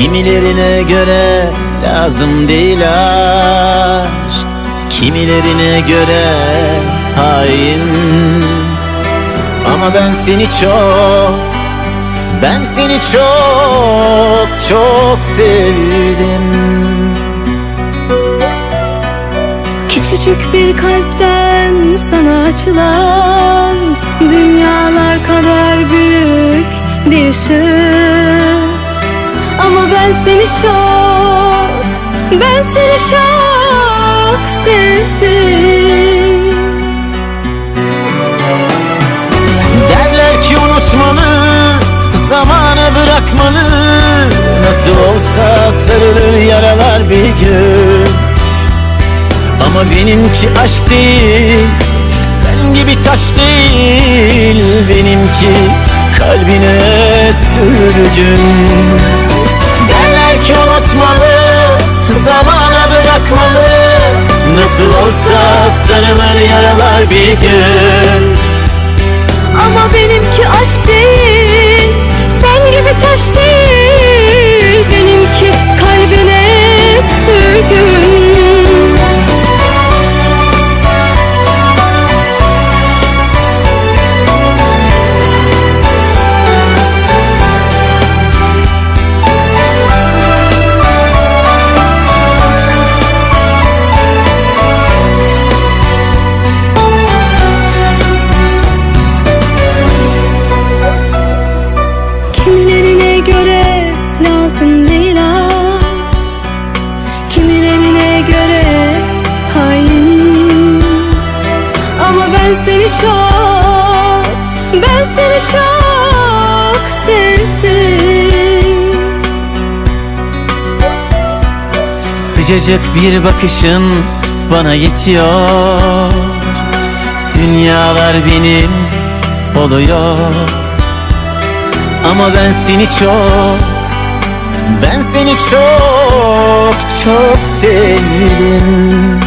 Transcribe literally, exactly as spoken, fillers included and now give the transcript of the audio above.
Kimilerine göre lazım değil aşk, kimilerine göre hain. Ama ben seni çok, ben seni çok çok sevdim. Küçücük bir kalpten sana açılan dünyalar kadar büyük bir ışık. Ama ben seni çok, ben seni çok sevdim. Derler ki unutmalı, zamana bırakmalı. Nasıl olsa sarılır yaralar bir gün. Ama benimki aşk değil, sen gibi taş değil. Benimki kalbine sürgün. Derler ki unutmalı, zamana bırakmalı. Nasıl olsa sarılır yaralar bir gün. Ama benimki aşk değil, sen gibi taş değil. Benimki kalbine sürgün. Kimilerine göre lazım değil aşk, kimilerine göre hain. Ama ben seni çok, ben seni çok sevdim. Sıcacık bir bakışın bana yetiyor. Dünyalar benim oluyor. Ama ben seni çok, ben seni çok çok sevdim.